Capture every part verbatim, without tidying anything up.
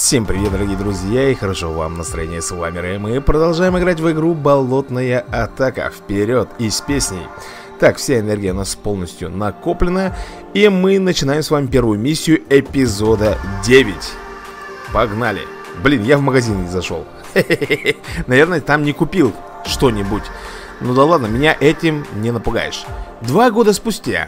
Всем привет, дорогие друзья, и хорошо вам настроение. С вами Рэй. Мы продолжаем играть в игру Болотная атака. Вперед и с песней. Так, вся энергия у нас полностью накоплена, и мы начинаем с вами первую миссию эпизода девять. Погнали. Блин, я в магазин не зашел. Наверное, там не купил что-нибудь. Ну да ладно, меня этим не напугаешь. Два года спустя.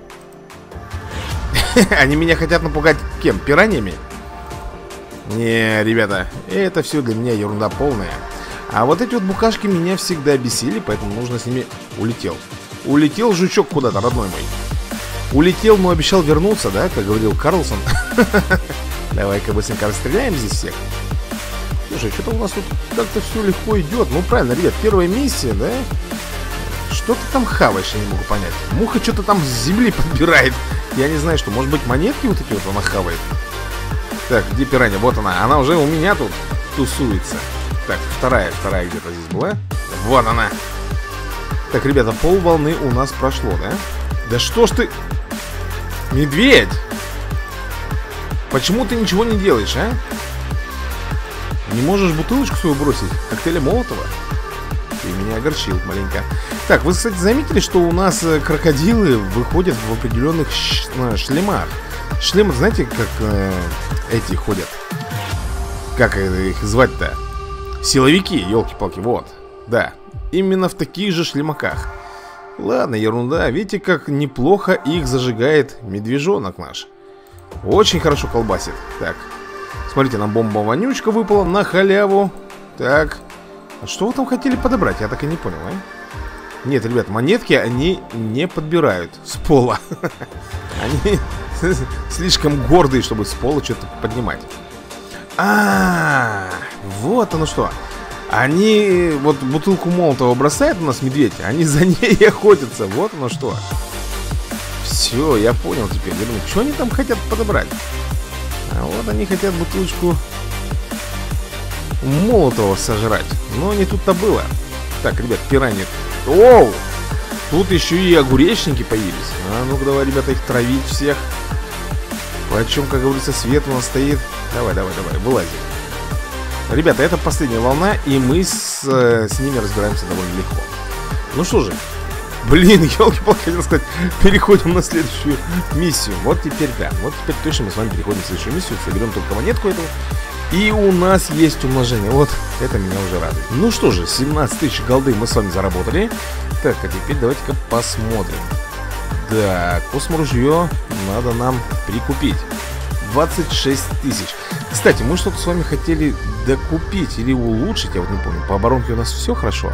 Они меня хотят напугать кем? Пираньями? Не, ребята, это все для меня ерунда полная. А вот эти вот букашки меня всегда бесили, поэтому нужно с ними... Улетел. Улетел жучок куда-то, родной мой. Улетел, но обещал вернуться, да, как говорил Карлсон. Давай-ка быстренько расстреляем здесь всех. Слушай, что-то у нас тут как-то все легко идет. Ну правильно, ребят, первая миссия, да? Что ты там хаваешь, я не могу понять. Муха что-то там с земли подбирает. Я не знаю, что, может быть, монетки вот такие вот она хавает. Так, где пиранья? Вот она. Она уже у меня тут тусуется. Так, вторая, вторая где-то здесь была. Вот она. Так, ребята, пол волны у нас прошло, да? Да что ж ты... Медведь! Почему ты ничего не делаешь, а? Не можешь бутылочку свою бросить? Коктейля Молотова? Ты меня огорчил маленько. Так, вы, кстати, заметили, что у нас крокодилы выходят в определенных шлемах? Шлемы, знаете, как э, эти ходят? Как их звать-то? Силовики, елки-палки, вот. Да, именно в таких же шлемаках. Ладно, ерунда. Видите, как неплохо их зажигает медвежонок наш. Очень хорошо колбасит. Так, смотрите, нам бомба-вонючка выпала на халяву. Так, а что вы там хотели подобрать? Я так и не понял, а? Нет, ребят, монетки они не подбирают с пола. Они слишком гордые, чтобы с пола что-то поднимать. А, вот оно что. Они вот бутылку Молотова бросают у нас медведь, они за ней охотятся. Вот оно что. Все, я понял теперь. Я думаю, что они там хотят подобрать? А вот они хотят бутылочку Молотова сожрать. Но не тут-то было. Так, ребят, пираньи. Оу! Тут еще и огуречники появились. А ну-ка давай, ребята, их травить всех. Почем, как говорится, свет у нас стоит. Давай, давай, давай, вылазим. Ребята, это последняя волна, и мы с, э, с ними разбираемся довольно легко. Ну что же. Блин, елки-палки, хотел сказать, переходим на следующую миссию. Вот теперь, да, вот теперь точно мы с вами переходим на следующую миссию. Соберем только монетку эту. И у нас есть умножение. Вот, это меня уже радует. Ну что же, семнадцать тысяч голды мы с вами заработали. Так, а теперь давайте-ка посмотрим. Да, косморужье надо нам прикупить. Двадцать шесть тысяч. Кстати, мы что-то с вами хотели докупить или улучшить, я вот не помню. По оборонке у нас все хорошо.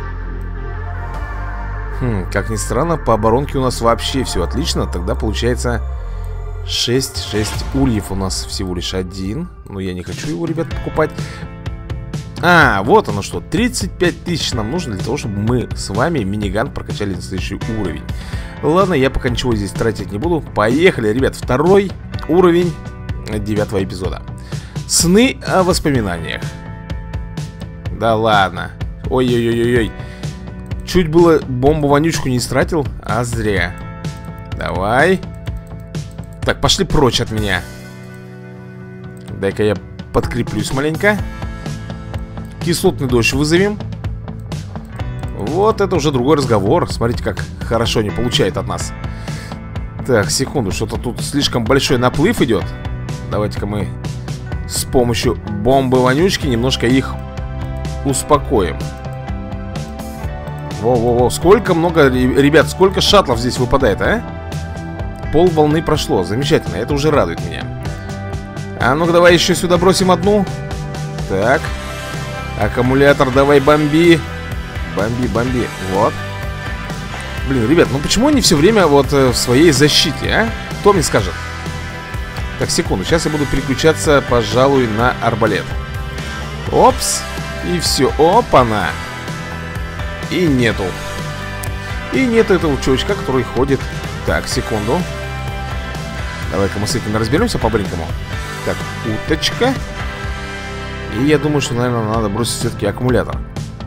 Хм, как ни странно, по оборонке у нас вообще все отлично. Тогда получается шесть, шесть ульев у нас всего лишь один. Но я не хочу его, ребят, покупать. А, вот оно что, тридцать пять тысяч нам нужно для того, чтобы мы с вами миниган прокачали на следующий уровень. Ладно, я пока ничего здесь тратить не буду. Поехали, ребят, второй уровень девятого эпизода. Сны о воспоминаниях. Да ладно. Ой-ой-ой-ой. Чуть было бомбу-вонючку не стратил, а зря. Давай. Так, пошли прочь от меня. Дай-ка я подкреплюсь маленько. Кислотный дождь вызовем. Вот это уже другой разговор. Смотрите, как хорошо они получают от нас. Так, секунду, что-то тут слишком большой наплыв идет. Давайте-ка мы с помощью бомбы-вонючки немножко их успокоим. Во-во-во, сколько много, ребят, сколько шаттлов здесь выпадает, а? Пол волны прошло, замечательно, это уже радует меня. А ну-ка давай еще сюда бросим одну. Так. Аккумулятор, давай бомби. Бомби, бомби, вот. Блин, ребят, ну почему они все время вот э, в своей защите, а? Кто мне скажет? Так, секунду, сейчас я буду переключаться, пожалуй, на арбалет. Опс, и все, опа-на. И нету. И нет этого чувачка, который ходит. Так, секунду. Давай-ка мы с этим разберемся по-быстренькому. Так, уточка. И я думаю, что, наверное, надо бросить все-таки аккумулятор.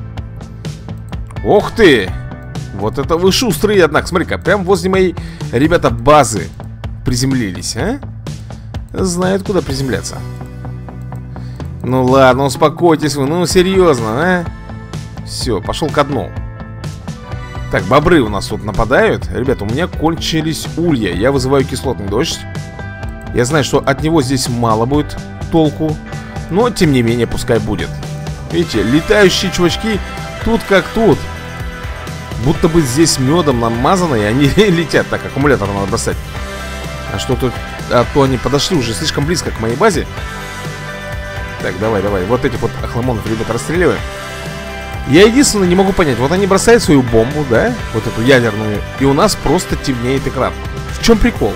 Ох ты! Вот это вы шустрые, однако. Смотри-ка, прям возле моей, ребята, базы приземлились, а? Знают, куда приземляться. Ну ладно, успокойтесь вы, ну серьезно, а? Все, пошел ко дну. Так, бобры у нас тут нападают. Ребята, у меня кончились улья. Я вызываю кислотный дождь. Я знаю, что от него здесь мало будет толку, но тем не менее, пускай будет. Видите, летающие чувачки тут как тут. Будто бы здесь медом намазано, и они летят. Так, аккумулятор надо бросать. А что тут? А то они подошли уже слишком близко к моей базе. Так, давай, давай. Вот этих вот охламонов, ребята, расстреливаем. Я единственное не могу понять. Вот они бросают свою бомбу, да? Вот эту ядерную. И у нас просто темнеет экран. В чем прикол?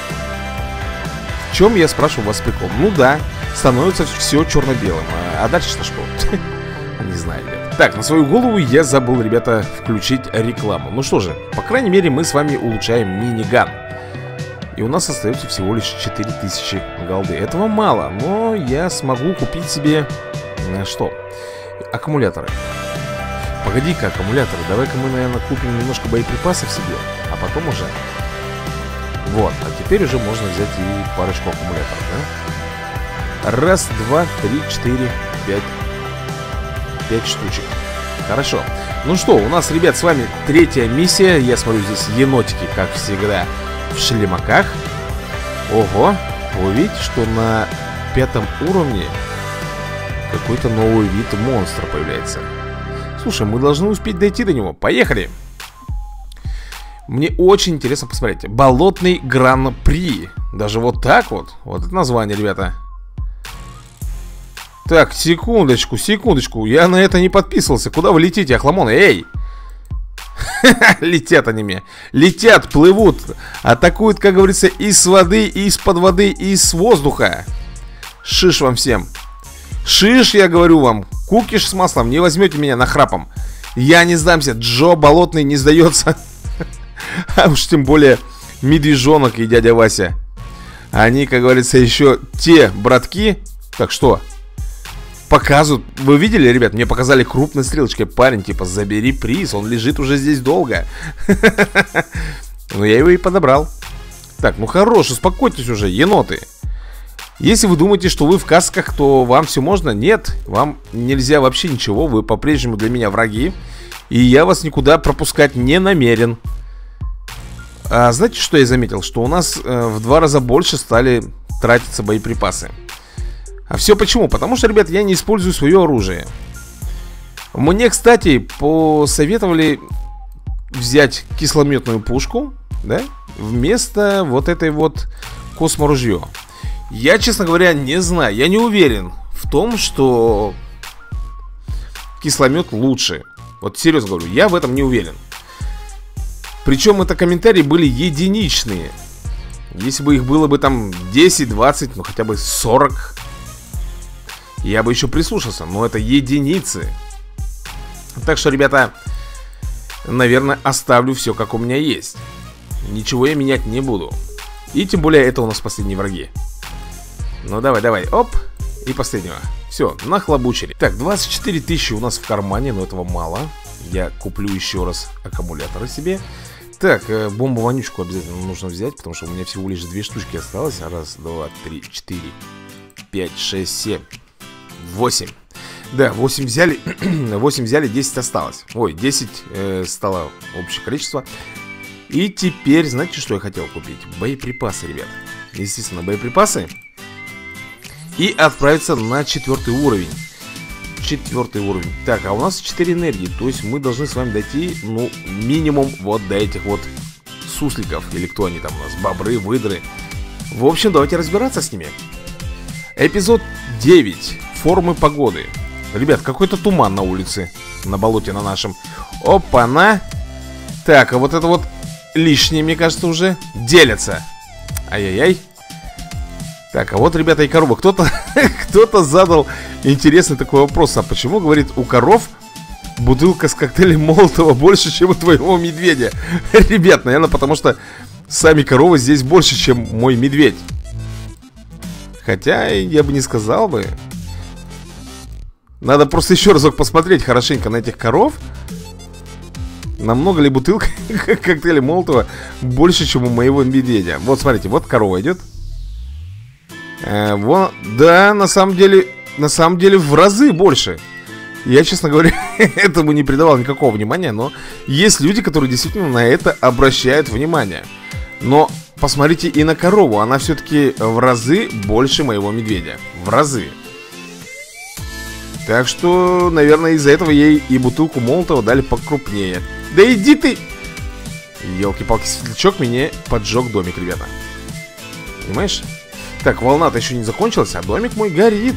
В чем, я спрашиваю вас, прикол? Ну да, становится все черно-белым. А, а дальше что? Не знаю, ребята. Так, на свою голову я забыл, ребята, включить рекламу. Ну что же, по крайней мере, мы с вами улучшаем миниган. И у нас остается всего лишь четыре тысячи голды. Этого мало, но я смогу купить себе... Что? Аккумуляторы. Погоди-ка, аккумуляторы. Давай-ка мы, наверное, купим немножко боеприпасов себе, а потом уже... Вот, а теперь уже можно взять и парочку аккумуляторов, да? Раз, два, три, четыре, пять. Пять штучек. Хорошо. Ну что, у нас, ребят, с вами третья миссия. Я смотрю, здесь енотики, как всегда, в шлемаках. Ого. Вы видите, что на пятом уровне какой-то новый вид монстра появляется. Слушай, мы должны успеть дойти до него. Поехали. Мне очень интересно посмотреть. Болотный Гран-при. Даже вот так вот. Вот это название, ребята. Так, секундочку, секундочку. Я на это не подписывался. Куда вы летите, охламоны? Эй! Летят они мне. Летят, плывут. Атакуют, как говорится, из воды, из-под воды, из воздуха. Шиш вам всем. Шиш, я говорю вам. Кукиш с маслом. Не возьмете меня нахрапом. Я не сдамся. Джо Болотный не сдается. А уж тем более медвежонок и дядя Вася. Они, как говорится, еще те братки. Так что? Показывают. Вы видели, ребят? Мне показали крупной стрелочкой. Парень, типа, забери приз. Он лежит уже здесь долго. Но я его и подобрал. Так, ну хорош, успокойтесь уже, еноты. Если вы думаете, что вы в касках, то вам все можно. Нет, вам нельзя вообще ничего. Вы по-прежнему для меня враги. И я вас никуда пропускать не намерен. А знаете, что я заметил? Что у нас э, в два раза больше стали тратиться боеприпасы. А все почему? Потому что, ребят, я не использую свое оружие. Мне, кстати, посоветовали взять кислометную пушку, да, вместо вот этой вот косморужье. Я, честно говоря, не знаю. Я не уверен в том, что кисломет лучше. Вот серьезно говорю, я в этом не уверен. Причем это комментарии были единичные. Если бы их было бы там десять, двадцать, ну хотя бы сорок, я бы еще прислушался. Но это единицы. Так что, ребята, наверное, оставлю все как у меня есть. Ничего я менять не буду. И тем более это у нас последние враги. Ну давай, давай, оп. И последнего. Все, нахлобучили. Так, двадцать четыре тысячи у нас в кармане, но этого мало. Я куплю еще раз аккумуляторы себе. Так, э, бомбу-вонючку обязательно нужно взять, потому что у меня всего лишь две штучки осталось. Раз, два, три, четыре, пять, шесть, семь, восемь. Да, восемь взяли. восемь взяли, десять осталось. Ой, десять э, стало общее количество. И теперь, знаете, что я хотел купить? Боеприпасы, ребят. Естественно, боеприпасы. И отправиться на четвертый уровень. Четвертый уровень. Так, а у нас четыре энергии. То есть мы должны с вами дойти, ну, минимум вот до этих вот сусликов. Или кто они там у нас? Бобры, выдры. В общем, давайте разбираться с ними. Эпизод девять. Формы погоды. Ребят, какой-то туман на улице. На болоте на нашем. Опа-на. Так, а вот это вот лишнее, мне кажется, уже делятся. Ай-яй-яй. Так, а вот, ребята, и корова. Кто-то кто-то задал интересный такой вопрос. А почему, говорит, у коров бутылка с коктейлем Молотова больше, чем у твоего медведя? Ребят, наверное, потому что сами коровы здесь больше, чем мой медведь. Хотя я бы не сказал бы. Надо просто еще разок посмотреть хорошенько на этих коров. Намного ли бутылка коктейля Молотова больше, чем у моего медведя? Вот, смотрите, вот корова идет. Э, вот, да, на самом деле на самом деле в разы больше. Я, честно говоря, этому не придавал никакого внимания. Но есть люди, которые действительно на это обращают внимание. Но посмотрите и на корову. Она все-таки в разы больше моего медведя. В разы. Так что, наверное, из-за этого ей и бутылку молотого дали покрупнее. Да иди ты! Елки-палки, светлячок мне поджег домик, ребята. Понимаешь? Так, волна-то еще не закончилась, а домик мой горит.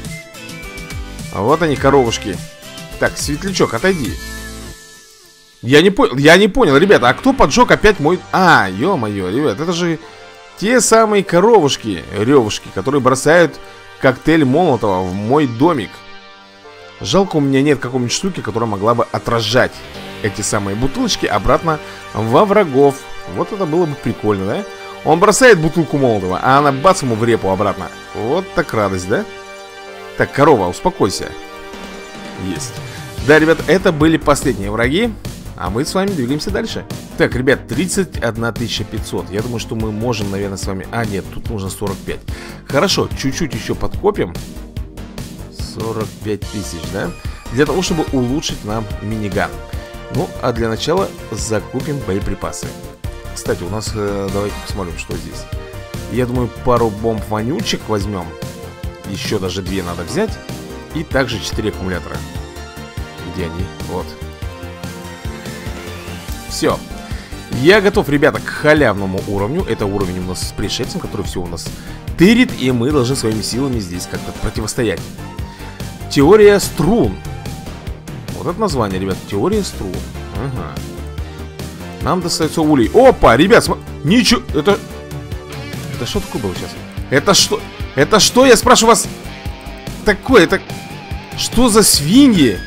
А вот они, коровушки. Так, светлячок, отойди. Я не понял, я не понял, ребята, а кто поджег опять мой... А, ё-моё, ребят, это же те самые коровушки, ревушки, которые бросают коктейль молотого в мой домик. Жалко, у меня нет какой-нибудь штуки, которая могла бы отражать эти самые бутылочки обратно во врагов. Вот это было бы прикольно, да? Он бросает бутылку молотого, а она бац ему в репу обратно. Вот так радость, да? Так, корова, успокойся. Есть. Да, ребят, это были последние враги. А мы с вами двигаемся дальше. Так, ребят, тридцать одна тысяча пятьсот. Я думаю, что мы можем, наверное, с вами... А, нет, тут нужно сорок пять. Хорошо, чуть-чуть еще подкопим. сорок пять тысяч, да? Для того, чтобы улучшить нам миниган. Ну, а для начала закупим боеприпасы. Кстати, у нас, э, давайте посмотрим, что здесь. Я думаю, пару бомб вонючек возьмем. Еще даже две надо взять. И также четыре аккумулятора. Где они? Вот. Все. Я готов, ребята, к халявному уровню. Это уровень у нас с пришельцем, который все у нас тырит. И мы должны своими силами здесь как-то противостоять. Теория струн. Вот это название, ребят. Теория струн. Ага. Нам достается улей. Опа, ребят, см... ничего. Это... Это что такое было сейчас? Это что? Это что, я спрашиваю вас? Такое, это... Что за свиньи?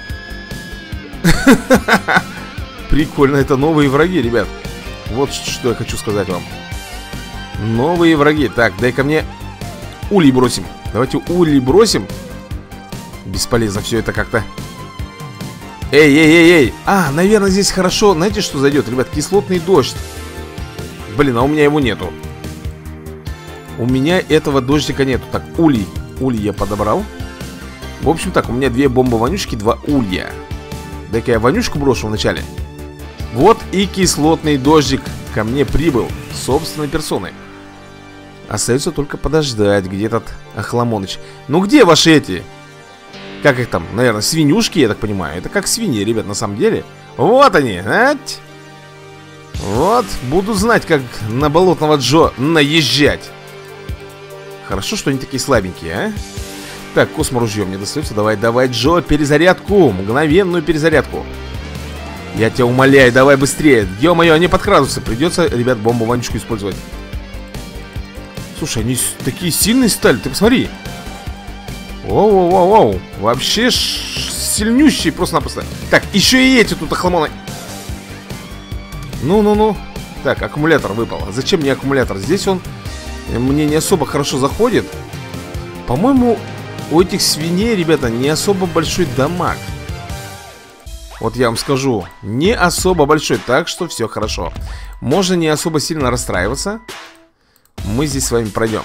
Прикольно, это новые враги, ребят. Вот что я хочу сказать вам. Новые враги. Так, дай-ка мне улей бросим. Давайте улей бросим. Бесполезно все это как-то. Эй, эй, эй, эй. А, наверное, здесь хорошо. Знаете, что зайдет, ребят? Кислотный дождь. Блин, а у меня его нету. У меня этого дождика нету. Так, улей. Улей я подобрал. В общем так, у меня две бомбы-вонючки, два улья. Дай-ка я вонючку брошу вначале. Вот и кислотный дождик ко мне прибыл собственной персоной. Остается только подождать, где этот Охламоныч. Ну где ваши эти? Как их там? Наверное, свинюшки, я так понимаю. Это как свиньи, ребят, на самом деле. Вот они, ать. Вот, буду знать, как на болотного Джо наезжать. Хорошо, что они такие слабенькие, а? Так, косморужье мне достается. Давай, давай, Джо, перезарядку. Мгновенную перезарядку. Я тебя умоляю, давай быстрее. Ё-моё, они подкрадываются. Придется, ребят, бомбу-вонючку использовать. Слушай, они такие сильные стали, ты посмотри. Воу-воу-воу-воу. Вообще сильнющие просто-напросто. Так, еще и эти тут охламоны. Ну-ну-ну. Так, аккумулятор выпал. Зачем мне аккумулятор? Здесь он мне не особо хорошо заходит. По-моему, у этих свиней, ребята, не особо большой дамаг. Вот я вам скажу, не особо большой. Так что все хорошо. Можно не особо сильно расстраиваться. Мы здесь с вами пройдем.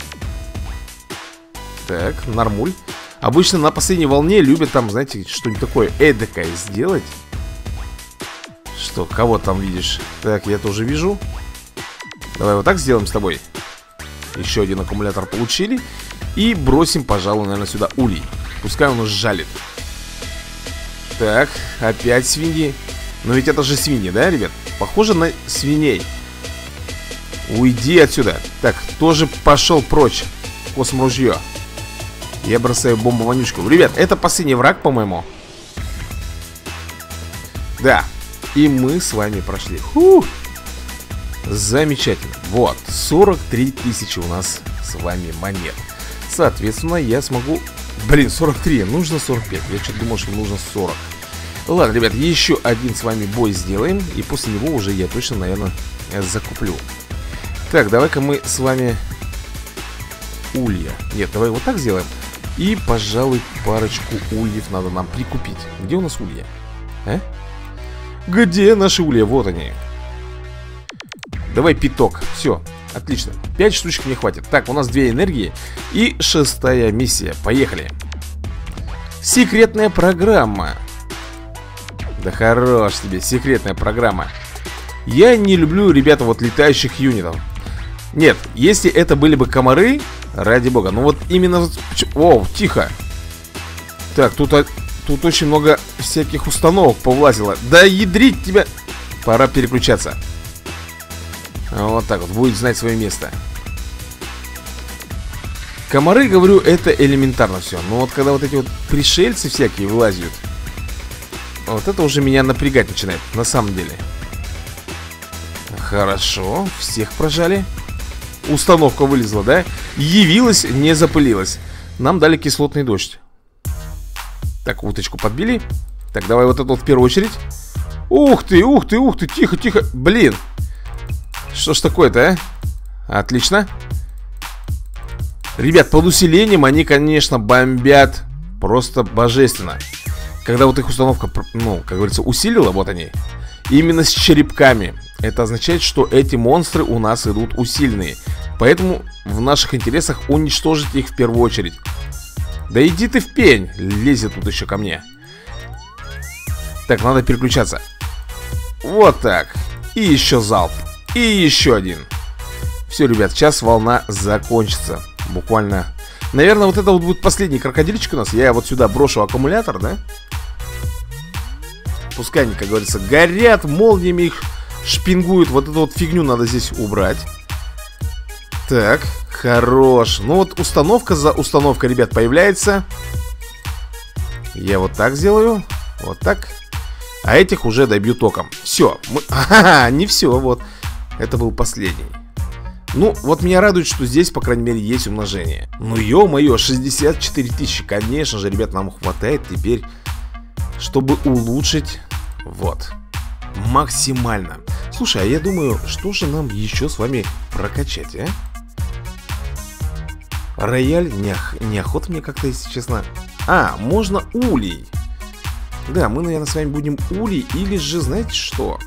Так, нормуль. Обычно на последней волне любят там, знаете, что-нибудь такое эдакое сделать. Что, кого там видишь? Так, я тоже вижу. Давай вот так сделаем с тобой. Еще один аккумулятор получили. И бросим, пожалуй, наверное, сюда улей. Пускай он нас жалит. Так, опять свиньи. Но ведь это же свиньи, да, ребят? Похоже на свиней. Уйди отсюда. Так, тоже пошел прочь. Косморужье. Я бросаю бомбу-вонючку. Ребят, это последний враг, по-моему. Да. И мы с вами прошли. Фух. Замечательно. Вот, сорок три тысячи у нас с вами монет. Соответственно, я смогу... Блин, сорок три, нужно сорок пять. Я что-то думал, что нужно сорок. Ладно, ребят, еще один с вами бой сделаем. И после него уже я точно, наверное, закуплю. Так, давай-ка мы с вами... Улья. Нет, давай вот так сделаем. И, пожалуй, парочку ульев надо нам прикупить. Где у нас улья? А? Где наши улья? Вот они. Давай пяток. Все, отлично. Пять штучек мне хватит. Так, у нас две энергии. И шестая миссия. Поехали. Секретная программа. Да хорош тебе, секретная программа. Я не люблю, ребята, вот летающих юнитов. Нет, если это были бы комары, ради бога. Ну вот именно... Оу, тихо. Так, тут, тут очень много всяких установок повлазило. Да ядрить тебя. Пора переключаться. Вот так вот, будет знать свое место. Комары, говорю, это элементарно все. Но вот когда вот эти вот пришельцы всякие вылазят, вот это уже меня напрягать начинает, на самом деле. Хорошо, всех прожали. Установка вылезла, да? Явилась, не запылилась. Нам дали кислотный дождь. Так, уточку подбили. Так, давай вот это вот в первую очередь. Ух ты, ух ты, ух ты, тихо, тихо. Блин. Что ж такое-то, а? Отлично. Ребят, под усилением они, конечно, бомбят просто божественно. Когда вот их установка, ну, как говорится, усилила, вот они. Именно с черепками. Это означает, что эти монстры у нас идут усиленные. Поэтому в наших интересах уничтожить их в первую очередь. Да иди ты в пень. Лезет тут еще ко мне. Так, надо переключаться. Вот так. И еще залп. И еще один. Все, ребят, сейчас волна закончится. Буквально. Наверное, вот это вот будет последний крокодильчик у нас. Я вот сюда брошу аккумулятор, да? Пускай они, как говорится, горят, молниями их шпингуют. Вот эту вот фигню надо здесь убрать. Так, хорош. Ну вот установка за установкой, ребят, появляется. Я вот так сделаю. Вот так. А этих уже добью током. Все. Мы... Ага, не все, вот. Это был последний. Ну, вот меня радует, что здесь, по крайней мере, есть умножение. Ну, ё-моё, шестьдесят четыре тысячи. Конечно же, ребят, нам хватает теперь, чтобы улучшить. Вот. Максимально. Слушай, а я думаю, что же нам еще с вами прокачать, а? Рояль, неох... неохота мне как-то, если честно. А, можно улей. Да, мы, наверное, с вами будем улей. Или же, знаете что?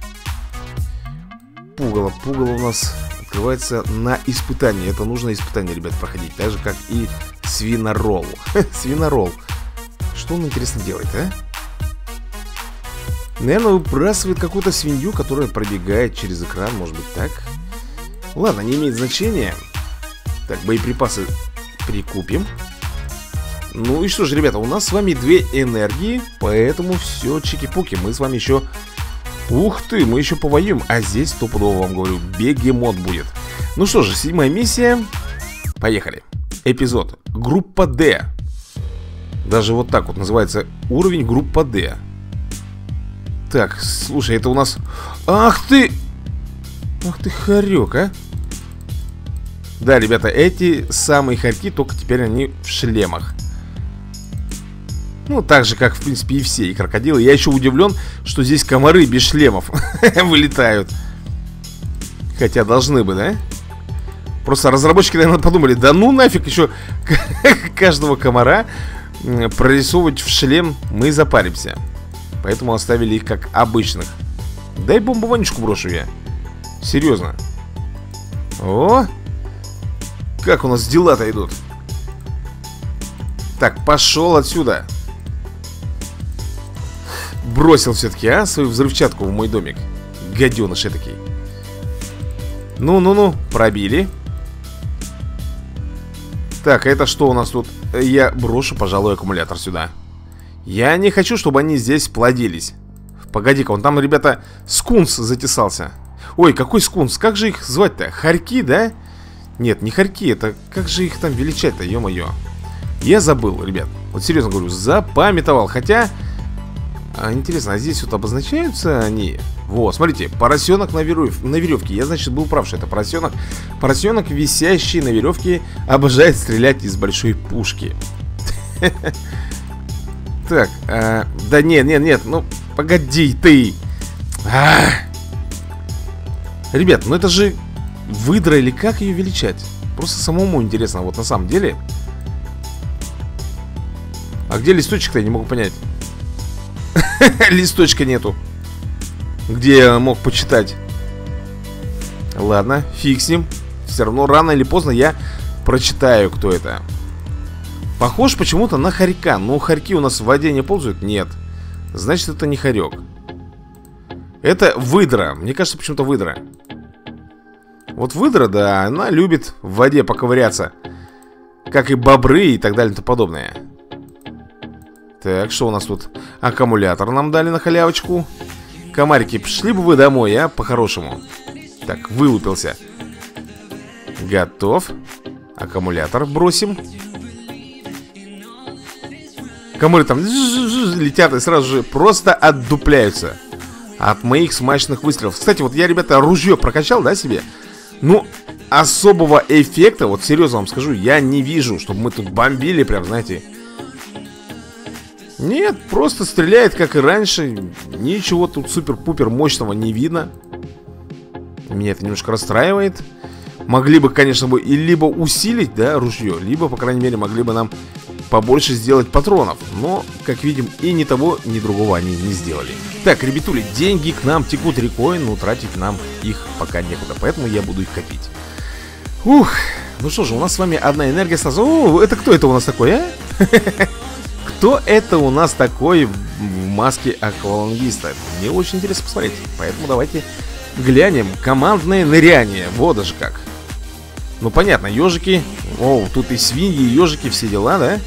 Пугало. Пугало у нас открывается на испытание. Это нужно испытание, ребят, проходить. Так же, как и свиноролл. Свиноролл. Что он, интересно, делает, а? Наверное, выбрасывает какую-то свинью, которая пробегает через экран. Может быть, так? Ладно, не имеет значения. Так, боеприпасы прикупим. Ну и что же, ребята, у нас с вами две энергии. Поэтому все, чики-пуки. Мы с вами еще... Ух ты, мы еще повоюем. А здесь, стопудово вам говорю, бегемот будет. Ну что же, седьмая миссия. Поехали. Эпизод. Группа Д. Даже вот так вот называется уровень группа Д. Так, слушай, это у нас... Ах ты! Ах ты хорек, а! Да, ребята, эти самые хорьки, только теперь они в шлемах. Ну, так же, как, в принципе, и все, и крокодилы. Я еще удивлен, что здесь комары без шлемов вылетают. Хотя должны бы, да? Просто разработчики, наверное, подумали: да ну нафиг еще каждого комара прорисовывать в шлем, мы запаримся. Поэтому оставили их как обычных. Дай бомбу-вонючку брошу я. Серьезно. О! Как у нас дела-то идут. Так, пошел отсюда. Бросил все-таки, а, свою взрывчатку в мой домик. Гаденыш этакий. Ну-ну-ну, пробили. Так, это что у нас тут? Я брошу, пожалуй, аккумулятор сюда. Я не хочу, чтобы они здесь плодились. Погоди-ка, вон там, ребята, скунс затесался. Ой, какой скунс? Как же их звать-то? Хорьки, да? Нет, не хорьки, это... Как же их там величать-то, ё-моё. Я забыл, ребят. Вот серьезно говорю, запамятовал. Хотя... А, интересно, а здесь вот обозначаются они? Вот, смотрите, поросенок на, верев... на веревке. Я, значит, был прав, что это поросенок. Поросенок, висящий на веревке, обожает стрелять из большой пушки. Так, да нет, нет, нет, ну, погоди ты. Ребят, ну это же выдра или как ее величать? Просто самому интересно, вот на самом деле. А где листочек-то, я не могу понять. Листочка нету, где я мог почитать. Ладно, фиг с ним. Все равно рано или поздно я прочитаю, кто это. Похож почему-то на хорька. Но хорьки у нас в воде не ползают? Нет. Значит, это не хорек. Это выдра. Мне кажется, почему-то выдра. Вот выдра, да, она любит в воде поковыряться. Как и бобры и так далее и тому подобное. Так, что у нас тут? Аккумулятор нам дали на халявочку. Комарики, пришли бы вы домой, а, по-хорошему. Так, вылупился. Готов. Аккумулятор бросим. Комары там летят и сразу же просто отдупляются от моих смачных выстрелов. Кстати, вот я, ребята, ружье прокачал, да, себе? Ну, особого эффекта, вот серьезно вам скажу, я не вижу, чтобы мы тут бомбили прям, знаете. Нет, просто стреляет, как и раньше. Ничего тут супер-пупер мощного не видно. Меня это немножко расстраивает. Могли бы, конечно, бы и либо усилить, да, ружье, либо, по крайней мере, могли бы нам побольше сделать патронов. Но, как видим, и ни того, ни другого они не сделали. Так, ребятули, деньги к нам текут рекой, но тратить нам их пока некуда, поэтому я буду их копить. Ух, ну что же, у нас с вами одна энергия сразу. О, это кто это у нас такой, а? Кто это у нас такой в маске аквалангиста? Мне очень интересно посмотреть, поэтому давайте глянем. Командное ныряние, вот даже как. Ну понятно, ежики. О, тут и свиньи, и ежики, все дела, да?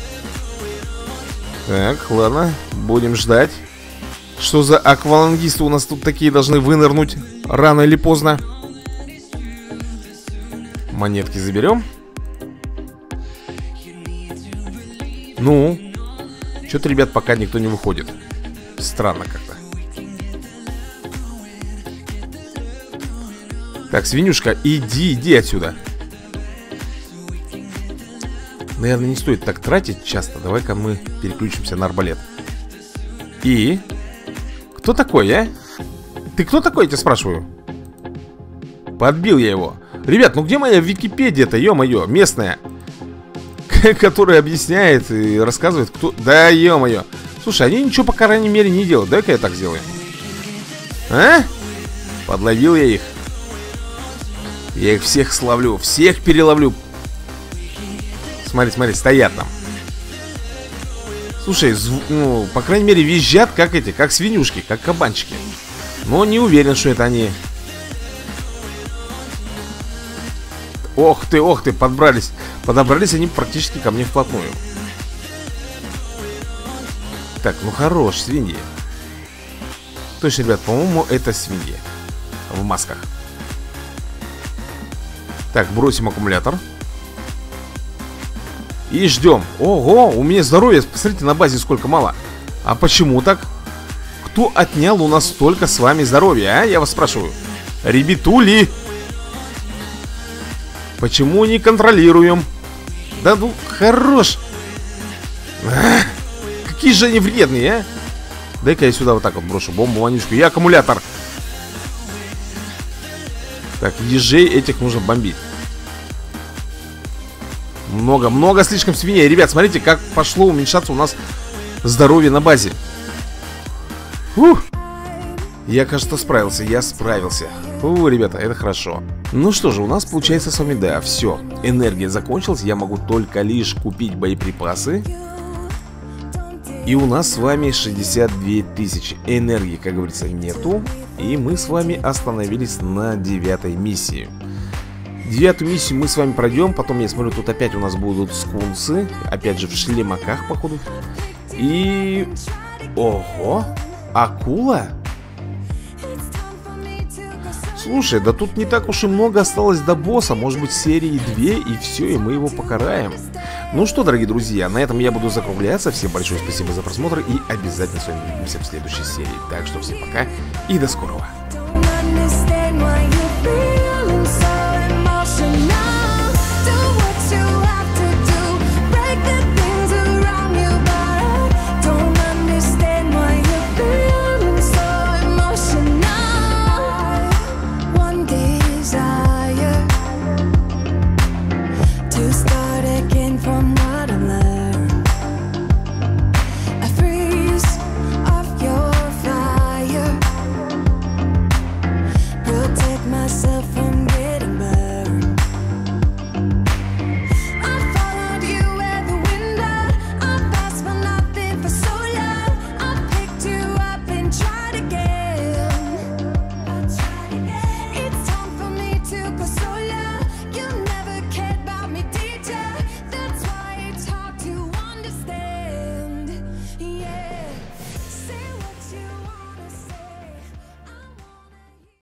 Так, ладно, будем ждать. Что за аквалангисты у нас тут такие должны вынырнуть рано или поздно. Монетки заберем. Ну, что-то, ребят, пока никто не выходит. Странно как-то. Так, свинюшка, иди, иди отсюда. Наверное, не стоит так тратить часто. Давай-ка мы переключимся на арбалет. И... Кто такой, а? Ты кто такой, я тебя спрашиваю? Подбил я его. Ребят, ну где моя Википедия-то, ё-моё, местная? Которая объясняет и рассказывает, кто... Да, ё-моё. Слушай, они ничего, по крайней мере, не делают. Дай-ка я так сделаю. А? Подловил я их. Я их всех словлю, всех переловлю. Смотри, смотри, стоят там. Слушай, ну, по крайней мере, визжат, как эти, как свинюшки, как кабанчики. Но не уверен, что это они. Ох ты, ох ты, подбрались. Подобрались они практически ко мне вплотную. Так, ну хорош, свиньи. Точно, ребят, по-моему, это свиньи в масках. Так, бросим аккумулятор. И ждем. Ого, у меня здоровья, посмотрите, на базе сколько мало. А почему так? Кто отнял у нас столько с вами здоровья, а? Я вас спрашиваю. Ребятули, почему не контролируем? Да ну, хорош. А, какие же они вредные, а? Дай-ка я сюда вот так вот брошу бомбу, вонючку. И аккумулятор. Так, ежей этих нужно бомбить. Много, много слишком свиней. Ребят, смотрите, как пошло уменьшаться у нас здоровье на базе. Фух. Я, кажется, справился, я справился. Фу, ребята, это хорошо. Ну что же, у нас получается с вами, да, все. Энергия закончилась, я могу только лишь купить боеприпасы. И у нас с вами шестьдесят две тысячи. Энергии, как говорится, нету. И мы с вами остановились на девятой миссии. Девятую миссию мы с вами пройдем. Потом, я смотрю, тут опять у нас будут скунсы. Опять же в шлемаках, походу. И... Ого! Акула? Слушай, да тут не так уж и много осталось до босса. Может быть, серии две, и все, и мы его покараем. Ну что, дорогие друзья, на этом я буду закругляться. Всем большое спасибо за просмотр. И обязательно с вами увидимся в следующей серии. Так что всем пока и до скорого.